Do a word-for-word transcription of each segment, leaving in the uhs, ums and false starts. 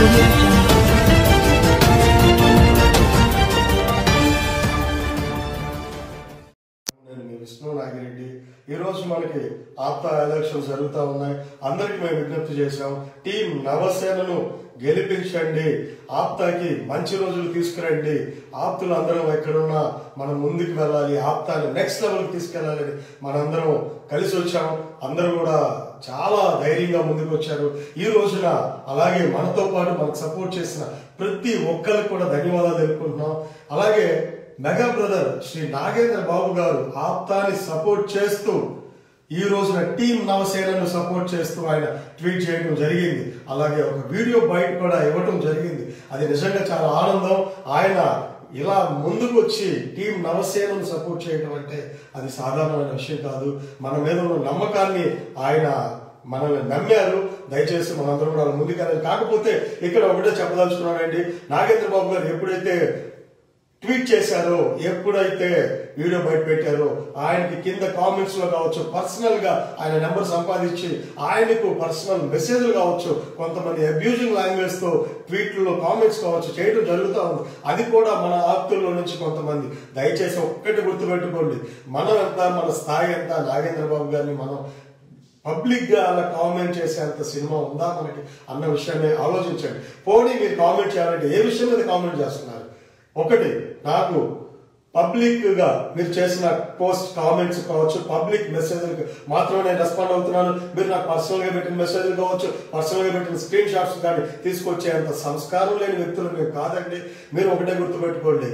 audio jungle. Vishnu Nagireddy ఈ రోజు మనకి ఆప్తా ఎలక్షన్స్ జరుగుతూ ఉన్నాయి. అందరికి మేము విజ్ఞప్తి చేశాం, టీం నవసేనను గెలిపించండి, ఆప్తాకి మంచి రోజులు తీసుకురండి, ఆప్తులు అందరం ఎక్కడున్నా మనం ముందుకు వెళ్ళాలి, ఆప్తాని నెక్స్ట్ లెవెల్కి తీసుకెళ్లాలని మనందరం కలిసి వచ్చాం. అందరూ కూడా చాలా ధైర్యంగా ముందుకు వచ్చారు ఈ రోజున. అలాగే మనతో పాటు మనకు సపోర్ట్ చేసిన ప్రతి ఒక్కరికి కూడా ధన్యవాదాలు తెలుపుకుంటున్నాం. అలాగే మెగా బ్రదర్ శ్రీ నాగేంద్ర బాబు గారు ఆప్తాని సపోర్ట్ చేస్తూ ఈ రోజున టీం నవసేనను సపోర్ట్ చేస్తూ ఆయన ట్వీట్ చేయడం జరిగింది. అలాగే ఒక వీడియో బయట కూడా ఇవ్వడం జరిగింది. అది నిజంగా చాలా ఆనందం. ఆయన ఇలా ముందుకు వచ్చి టీం నవసేనను సపోర్ట్ చేయడం అంటే అది సాధారణమైన విషయం కాదు. మన మీద ఉన్న నమ్మకాన్ని ఆయన మనల్ని నమ్మారు. దయచేసి మనందరం కూడా ముందుకెళ్ళాలి. కాకపోతే ఇక్కడ ఒకటే చెప్పదలుచుకున్నానండి, నాగేంద్ర బాబు గారు ఎప్పుడైతే ట్వీట్ చేశారో, ఎప్పుడైతే వీడియో బయట పెట్టారో, ఆయనకి కింద కామెంట్స్ లో కావచ్చు, పర్సనల్ గా ఆయన నెంబర్ సంపాదించి ఆయనకు పర్సనల్ మెసేజ్లు కావచ్చు, కొంతమంది అబ్యూజింగ్ లాంగ్వేజ్ తో ట్వీట్లో కామెంట్స్ కావచ్చు చేయడం జరుగుతూ ఉంది. అది కూడా మన ఆప్తుల్లో నుంచి కొంతమంది. దయచేసి ఒక్కటి గుర్తుపెట్టుకోండి, మనం ఎంత, మన స్థాయి ఎంత, నాగేంద్ర బాబు గారిని మనం పబ్లిక్ గా అలా కామెంట్ చేసేంత సినిమా ఉందా మనకి అన్న విషయాన్ని ఆలోచించండి. పోనీ మీరు కామెంట్ చేయాలంటే ఏ విషయం మీద కామెంట్ చేస్తున్నారు? ఒకటి, నాకు పబ్లిక్ గా మీరు చేసిన పోస్ట్ కామెంట్స్ కావచ్చు, పబ్లిక్ మెసేజ్లకు మాత్రమే నేను రెస్పాండ్ అవుతున్నాను. మీరు నాకు పర్సనల్ గా పెట్టిన మెసేజ్లు కావచ్చు, పర్సనల్ గా పెట్టిన స్క్రీన్ షాట్స్ కానీ తీసుకొచ్చేంత సంస్కారం లేని వ్యక్తులు మేము కాదండి. మీరు ఒకటే గుర్తుపెట్టుకోండి,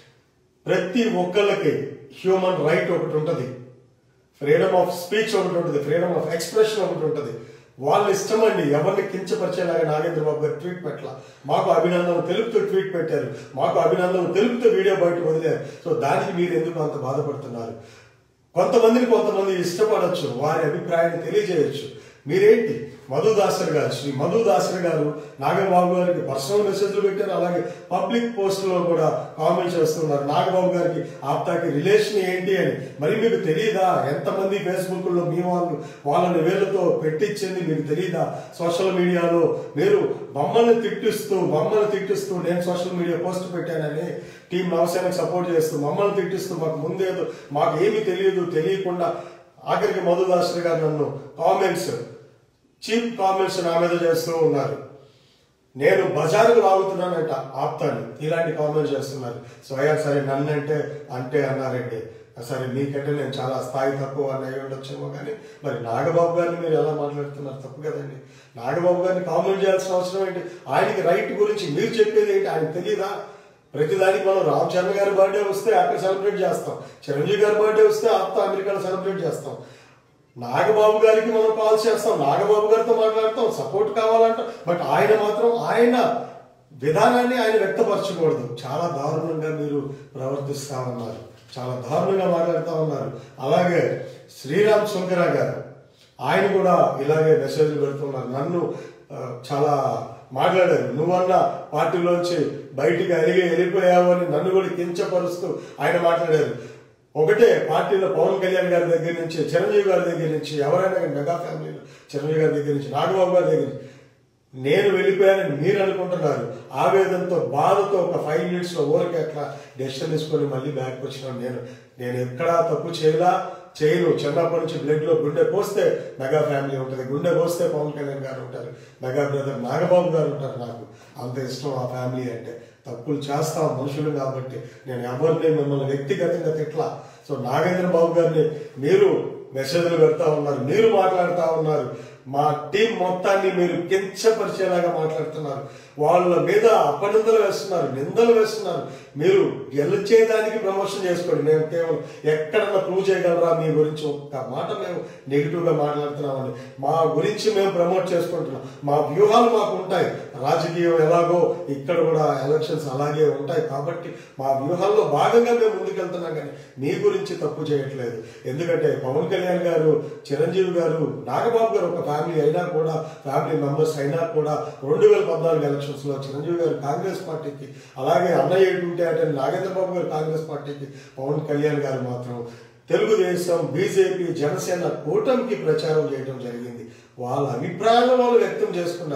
ప్రతి ఒక్కళ్ళకి హ్యూమన్ రైట్ ఒకటి ఉంటుంది, ఫ్రీడమ్ ఆఫ్ స్పీచ్ ఒకటి ఉంటుంది, ఫ్రీడమ్ ఆఫ్ ఎక్స్ప్రెషన్ ఒకటి ఉంటుంది. వాళ్ళ ఇష్టం అండి, ఎవరిని కించపరిచేలాగా నాగేంద్ర బాబు గారు ట్వీట్ పెట్టాల. మాకు అభినందనలు తెలుపుతూ ట్వీట్ పెట్టారు, మాకు అభినందనలు తెలుపుతూ వీడియో బయట వదిలేరు. సో దానికి మీరు ఎందుకు అంత బాధపడుతున్నారు? కొంతమందిని కొంతమంది ఇష్టపడచ్చు, వారి అభిప్రాయాన్ని తెలియజేయచ్చు. మీరేంటి, మధు దాసర్ గారు, శ్రీ మధు దాసర్ గారు నాగబాబు గారికి పర్సనల్ మెసేజ్లు పెట్టారు. అలాగే పబ్లిక్ పోస్ట్ లో కూడా కామెంట్ చేస్తున్నారు. నాగబాబు గారికి ఆప్తాకి రిలేషన్ ఏంటి అని మరి మీకు తెలియదా? ఎంతమంది ఫేస్బుక్ లో మీ వాళ్ళు వాళ్ళని వేళ్లతో పెట్టించింది మీకు తెలియదా? సోషల్ మీడియాలో మీరు మమ్మల్ని తిట్టిస్తూ మమ్మల్ని తిట్టిస్తూ నేను సోషల్ మీడియా పోస్ట్ పెట్టానని టీం నవసేనకు సపోర్ట్ చేస్తూ మమ్మల్ని తిట్టిస్తూ మాకు ముందేదో మాకు ఏమీ తెలియదు తెలియకుండా ఆఖరికి మధు దాసర్ గారు నన్ను కామెంట్స్ చీప్ కామెంట్స్ నా మీద చేస్తూ ఉన్నారు. నేను బజారుకు లాగుతున్నానంట ఆప్తాన్ని, ఇలాంటి కామెంట్స్ చేస్తున్నారు. స్వయం సరే నన్ను అంటే అంటే అన్నారండి, సరే మీకంటే నేను చాలా స్థాయి తక్కువ అని అయి ఉండొచ్చేమో, కానీ మరి నాగబాబు గారిని మీరు ఎలా మాట్లాడుతున్నారు? తప్పు కదండి. నాగబాబు గారిని కామెంట్ చేయాల్సిన అవసరం ఏంటి? ఆయనకి రైట్ గురించి మీరు చెప్పేది ఏంటి ఆయనకు తెలియదా? ప్రతిదానికి మనం రామ్ చరణ్ గారి బర్త్డే వస్తే అక్కడ సెలబ్రేట్ చేస్తాం, చిరంజీవి గారి బర్త్డే వస్తే ఆప్తా అమెరికాలో సెలబ్రేట్ చేస్తాం. నాగబాబు గారికి మనం కాల్ చేస్తాం, నాగబాబు గారితో మాట్లాడతాం, సపోర్ట్ కావాలంట. బట్ ఆయన మాత్రం ఆయన విధానాన్ని ఆయన వ్యక్తపరచకూడదు. చాలా దారుణంగా మీరు ప్రవర్తిస్తా ఉన్నారు, చాలా దారుణంగా మాట్లాడుతూ ఉన్నారు. అలాగే శ్రీరామ్ శంకర గారు ఆయన కూడా ఇలాగే మెసేజ్లు పెడుతున్నారు. నన్ను చాలా మాట్లాడారు, నువ్వన్న పార్టీలోంచి బయటికి అలిగి వెళ్ళిపోయావు అని నన్ను కూడా కించపరుస్తూ ఆయన మాట్లాడారు. ఒకటే పార్టీలో పవన్ కళ్యాణ్ గారి దగ్గర నుంచి, చిరంజీవి గారి దగ్గర నుంచి, ఎవరైనా మెగా ఫ్యామిలీలో చిరంజీవి గారి దగ్గర నుంచి, నాగబాబు గారి దగ్గర నుంచి నేను వెళ్ళిపోయానని మీరు అనుకుంటున్నారు. ఆవేదనతో బాధతో ఒక ఫైవ్ మినిట్స్ లో ఊరికి అట్లా డెసిషన్ తీసుకొని మళ్ళీ బ్యాక్ వచ్చినాను. నేను నేను ఎక్కడా తప్పు చేయలా చేయను. చిన్నప్పటి నుంచి బ్లడ్ లో గుండె పోస్తే మెగా ఫ్యామిలీ ఉంటుంది, గుండె పోస్తే పవన్ కళ్యాణ్ గారు ఉంటారు, మెగా బ్రదర్ నాగబాబు గారు ఉంటారు. నాకు అంత ఇష్టం ఆ ఫ్యామిలీ అంటే. తప్పులు చేస్తాం మనుషులు కాబట్టి నేను ఎవరిని మిమ్మల్ని వ్యక్తిగతంగా తిట్లా. సో నాగేంద్ర బాబు గారిని మీరు మెసేజ్లు పెడతా ఉన్నారు, మీరు మాట్లాడుతూ ఉన్నారు, మా టీం మొత్తాన్ని మీరు కించపరిచేలాగా మాట్లాడుతున్నారు, వాళ్ళ మీద అపనిందలు వేస్తున్నారు, నిందలు వేస్తున్నారు. మీరు గెలిచేదానికి ప్రమోషన్ చేసుకోండి. మేము కేవలం ఎక్కడన్నా ప్రూవ్ చేయగలరా మీ గురించి ఒక్క మాట మేము నెగిటివ్ గా మాట్లాడుతున్నామని మా గురించి మేము ప్రమోట్ చేసుకుంటున్నాం. మా వ్యూహాలు మాకు ఉంటాయి, రాజకీయం ఎలాగో ఇక్కడ కూడా ఎలక్షన్స్ అలాగే ఉంటాయి కాబట్టి మా వ్యూహాల్లో భాగంగా మేము ముందుకెళ్తున్నాం, కానీ మీ గురించి తప్పు చేయట్లేదు. ఎందుకంటే పవన్ కళ్యాణ్ గారు, చిరంజీవి గారు, నాగబాబు గారు ఒక ఫ్యామిలీ అయినా కూడా, ఫ్యామిలీ మెంబర్స్ అయినా కూడా రెండు వేల పద్నాలుగు ఎలక్షన్స్ లో చిరంజీవి గారు కాంగ్రెస్ పార్టీకి, అలాగే అన్నయ్య ఉంటే అంటే నాగేంద్ర బాబు గారు కాంగ్రెస్ పార్టీకి, పవన్ కళ్యాణ్ గారు మాత్రం తెలుగుదేశం, బీజేపీ, జనసేన కూటమికి ప్రచారం చేయడం జరిగింది. వాళ్ళ అభిప్రాయాలను వాళ్ళు వ్యక్తం చేసుకున్నారు.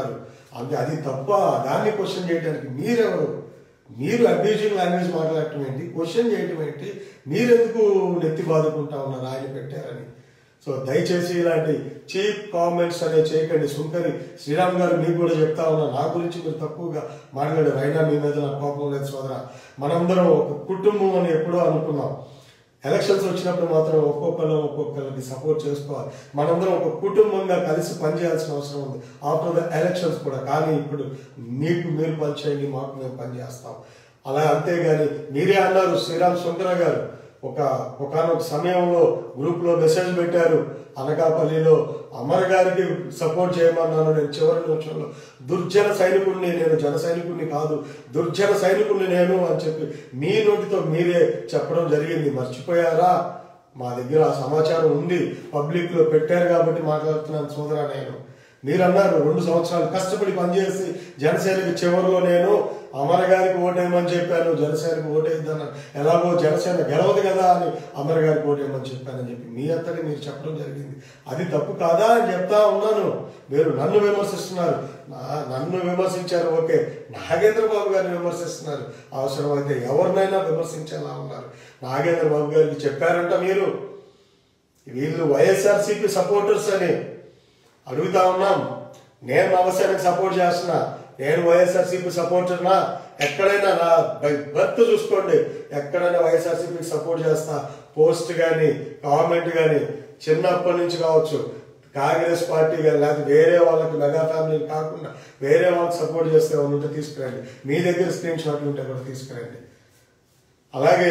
అంటే అది తప్ప దాన్ని క్వశ్చన్ చేయడానికి మీరెవరు? మీరు అబ్యూజింగ్ లాంగ్వేజ్ మాట్లాడటం ఏంటి, క్వశ్చన్ చేయటం ఏంటి, మీరెందుకు నెత్తి బాదుకుంటా ఉన్నారు ఆయన పెట్టారని? సో దయచేసి ఇలాంటి చీప్ కామెంట్స్ అనేవి చేయకండి. సుంకరి శ్రీరామ్ గారు మీకు కూడా చెప్తా ఉన్నా, నా గురించి మీరు తక్కువగా మాట్లాడారు, అయినా మీ మీద నాకు కోపం లేదు సోదర. మనందరం ఒక కుటుంబం అని ఎప్పుడో అనుకున్నాం. ఎలక్షన్స్ వచ్చినప్పుడు మాత్రం ఒక్కొక్కరు ఒక్కొక్కరికి సపోర్ట్ చేసుకోవాలి. మనందరం ఒక కుటుంబంగా కలిసి పనిచేయాల్సిన అవసరం ఉంది ఆఫ్టర్ ద ఎలక్షన్స్ కూడా. కానీ ఇప్పుడు మీకు మీరు పనిచేయండి, మాకు మేము పనిచేస్తాం అలా. అంతేగాని మీరే అన్నారు శ్రీరామ్ శంకర గారు ఒక ఒకనొక సమయంలో గ్రూప్ లో మెసేజ్ పెట్టారు, అనకాపల్లిలో అమర్ గారికి సపోర్ట్ చేయమన్నాను నేను చివరి నిమిషంలో. దుర్జన సైనికుడిని నేను, జన సైనికుడిని కాదు, దుర్జన సైనికుడిని నేను అని చెప్పి మీ నోటితో మీరే చెప్పడం జరిగింది. మర్చిపోయారా? మా దగ్గర ఆ సమాచారం ఉంది, పబ్లిక్ లో పెట్టారు కాబట్టి మాట్లాడుతున్నాను సోదరా. నేను మీరు అన్నారు రెండు సంవత్సరాలు కష్టపడి పనిచేసి జనసేనకి చివరిలో నేను అమర్ గారికి ఓటేయమని చెప్పాను, జనసేనకి ఓటేద్దాను, ఎలాగో జనసేన గెలవదు కదా అని అమర్ గారికి ఓటేయమని చెప్పానని చెప్పి మీ అంతటి మీరు చెప్పడం జరిగింది. అది తప్పు కాదా అని చెప్తా ఉన్నాను. మీరు నన్ను విమర్శిస్తున్నారు, నన్ను విమర్శించారు ఓకే, నాగేంద్ర బాబు గారిని విమర్శిస్తున్నారు. అవసరమైతే ఎవరినైనా విమర్శించేలా ఉన్నారు. నాగేంద్ర బాబు గారికి చెప్పారంట మీరు వీళ్ళు వైఎస్ఆర్సీపీ సపోర్టర్స్ అని. అడుగుతా ఉన్నాం, నేను నవసేనకి సపోర్ట్ చేస్తున్నా, నేను వైఎస్ఆర్సీపీ సపోర్టర్నా? ఎక్కడైనా నా బర్త్ చూసుకోండి, ఎక్కడైనా వైఎస్ఆర్సీపీకి సపోర్ట్ చేస్తా. పోస్ట్ కానీ కామెంట్ కానీ చిన్నప్పటి నుంచి కావచ్చు, కాంగ్రెస్ పార్టీ కానీ లేకపోతే వేరే వాళ్ళకి మెగా ఫ్యామిలీ కాకుండా వేరే వాళ్ళకి సపోర్ట్ చేస్తే ఉంటే తీసుకురండి, మీ దగ్గర స్క్రీన్ షాట్లు ఉంటే కూడా తీసుకురండి. అలాగే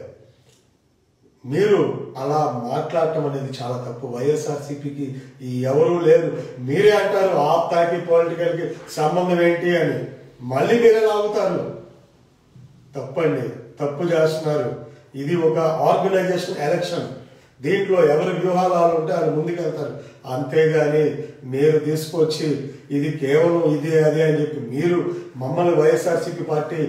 మీరు అలా మాట్లాడటం అనేది చాలా తప్పు. వైఎస్ఆర్సీపీకి ఎవరూ లేరు. మీరే అంటారు ఆప్తాకి పొలిటికల్కి సంబంధం ఏంటి అని, మళ్ళీ మీరే లాగుతారు. తప్పండి, తప్పు చేస్తున్నారు. ఇది ఒక ఆర్గనైజేషన్ ఎలక్షన్, దీంట్లో ఎవరి వ్యూహాలు ఉంటే వాళ్ళు ముందుకెళ్తారు. అంతేగాని మీరు తీసుకొచ్చి ఇది కేవలం ఇదే అదే అని చెప్పి మీరు మమ్మల్ని వైఎస్ఆర్సీపీ పార్టీ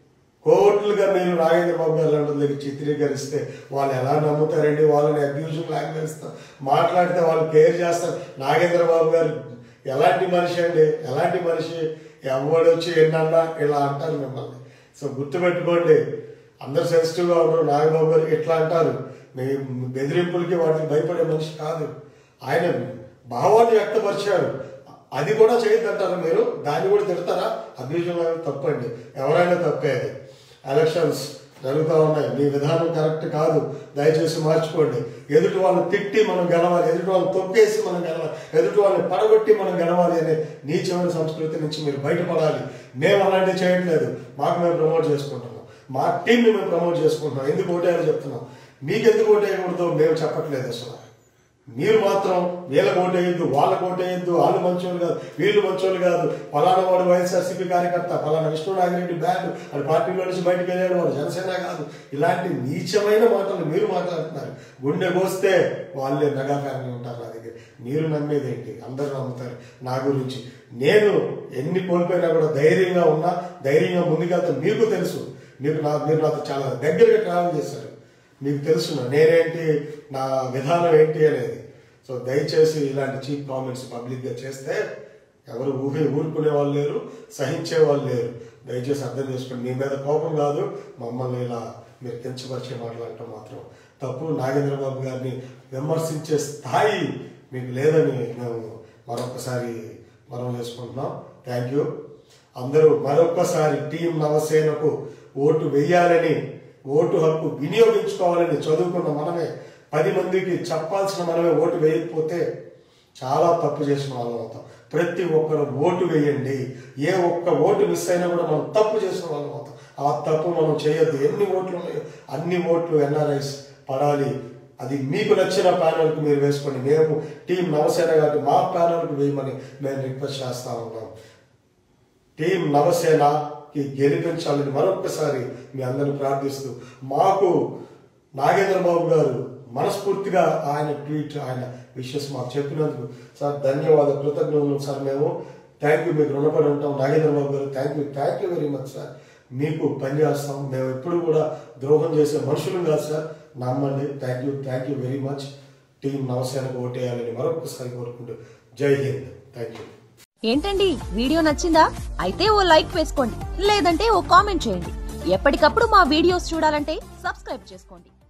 కోట్లుగా మీరు నాగేంద్ర బాబు గారు లాంటి దగ్గర చిత్రీకరిస్తే వాళ్ళు ఎలా నమ్ముతారండి? వాళ్ళని అబ్యూజింగ్ లాంగ్వేజ్ మాట్లాడితే వాళ్ళు కేర్ చేస్తారు. నాగేంద్ర బాబు గారు ఎలాంటి మనిషి అండి, ఎలాంటి మనిషి? ఎవడు వచ్చి ఎన్నన్నా ఇలా అంటారు మిమ్మల్ని. సో గుర్తుపెట్టుకోండి, అందరు సెన్సిటివ్గా ఉండరు. నాగబాబు గారు ఎట్లా అంటారు, మీ బెదిరింపులకి వాటికి భయపడే మనిషి కాదు. ఆయన భావాన్ని వ్యక్తపరిచారు, అది కూడా చేయొద్దంటారు మీరు, దాన్ని కూడా తిడతారా? అబ్యూజింగ్ తప్పండి, ఎవరైనా తప్పేది. ఎలక్షన్స్ జరుగుతూ ఉన్నాయి, మీ విధానం కరెక్ట్ కాదు, దయచేసి మార్చుకోండి. ఎదుటి వాళ్ళని తిట్టి మనం గెలవాలి, ఎదుటి వాళ్ళని తొక్కేసి మనం గెలవాలి, ఎదుటి వాళ్ళని పడగొట్టి మనం గెలవాలి అనే నీచమైన సంస్కృతి నుంచి మీరు బయటపడాలి. మేము అలాంటివి చేయట్లేదు, మాకు మేము ప్రమోట్ చేసుకుంటున్నాం, మా టీంని మేము ప్రమోట్ చేసుకుంటున్నాం. ఎందుకు ఓటేయాలో చెప్తున్నాం, మీకు ఎందుకు ఓటేయకూడదో మేము చెప్పట్లేదు. అసలు మీరు మాత్రం వీళ్ళకి ఓటేయద్దు, వాళ్ళకి ఓటేయద్దు, వాళ్ళు మంచోళ్ళు కాదు, వీళ్ళు మంచోళ్ళు కాదు, ఫలానా వాడు వైఎస్ఆర్సీపీ కార్యకర్త, ఫలానా విష్ణు నాగిరెడ్డి బ్యాడ్, వాడు పార్టీలో నుంచి బయటకు వెళ్ళాడు, వాడు జనసేన కాదు, ఇలాంటి నీచమైన మాటలు మీరు మాట్లాడుతున్నారు. గుండె కోస్తే వాళ్ళే మెగా ఫ్యామిలీ ఉంటారు నా దగ్గర. మీరు నమ్మేది ఏంటి? అందరూ నమ్ముతారు నా గురించి. నేను ఎన్ని కోల్పోయినా కూడా ధైర్యంగా ఉన్నా, ధైర్యంగా ముందుకెళ్తాను. మీకు తెలుసు, మీకు నా మీరు నాతో చాలా దగ్గరగా ట్రావెల్ చేశారు, మీకు తెలుసు నేనేంటి, నా విధానం ఏంటి అనేది. సో దయచేసి ఇలాంటి చీప్ కామెంట్స్ పబ్లిక్గా చేస్తే ఎవరు ఊహి ఊరుకునే వాళ్ళు లేరు, సహించే వాళ్ళు లేరు. దయచేసి అర్థం చేసుకోండి. మీ మీద కోపం కాదు, మమ్మల్ని ఇలా మీరు కించపరిచే మాట్లాడటం మాత్రం తప్పు. నాగేంద్ర బాబు గారిని విమర్శించే స్థాయి మీకు లేదని మేము మరొకసారి మనం చేసుకుంటున్నాం. Thank you. అందరూ మరొకసారి టీం నవసేనకు ఓటు వేయాలని, ఓటు హక్కు వినియోగించుకోవాలని చదువుకున్న మనమే పది మందికి చెప్పాల్సిన మనమే ఓటు వేయకపోతే చాలా తప్పు చేసిన వాళ్ళం అవుతాం. ప్రతి ఒక్కరు ఓటు వేయండి. ఏ ఒక్క ఓటు మిస్ అయినా కూడా మనం తప్పు చేసిన వాళ్ళం అవుతాం. ఆ తప్పు మనం చేయొద్దు. ఎన్ని ఓట్లు ఉన్నాయో అన్ని ఓట్లు ఎన్ఆర్ఐస్ పడాలి. అది మీకు నచ్చిన ప్యానల్కి మీరు వేసుకోండి. మేము టీం నవసేన కాబట్టి మా ప్యానల్కి వేయమని మేము రిక్వెస్ట్ చేస్తా ఉన్నాం. టీం నవసేనకి గెలిపించాలని మరొకసారి మీ అందరిని ప్రార్థిస్తూ, మాకు నాగేంద్ర బాబు గారు మనస్ఫూర్తిగా ఆయన ట్వీట్, ఆయన విషెస్ మాకు చెప్పినందుకు సార్ ధన్యవాదాలు, కృతజ్ఞతలు సార్. మేము థ్యాంక్ యూ, మీకు రుణపడి ఉంటాం. నాగేంద్ర బాబు గారు thank you, thank you very much sir. మీకు పనిచేస్తాం. మేము ఎప్పుడు కూడా ద్రోహం చేసే మనుషులు కాదు సార్, నమ్మండి. Thank you, thank you very much. Team నవసేనకు ఓటేయాలని మరొకసారి కోరుకుంటూ జై హింద్. Thank you. ఏంటండి వీడియో నచ్చిందా? అయితే ఓ లైక్ వేసుకోండి, లేదంటే ఓ కామెంట్ చేయండి. ఎప్పటికప్పుడు మా వీడియోస్ చూడాలంటే సబ్స్క్రైబ్ చేసుకోండి.